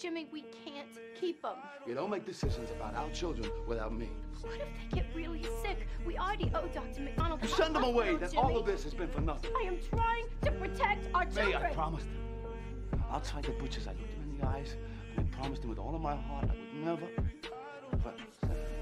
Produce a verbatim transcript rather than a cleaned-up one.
Jimmy, we can't keep them. You don't make decisions about our children without me. What if they get really sick? We already owe Doctor McDonald. You send them away, then Jimmy. all of this has been for nothing. I am trying to protect our children. May, I promised. I'll try the butchers. I looked him in the eyes, and I promised him with all of my heart I would never, ever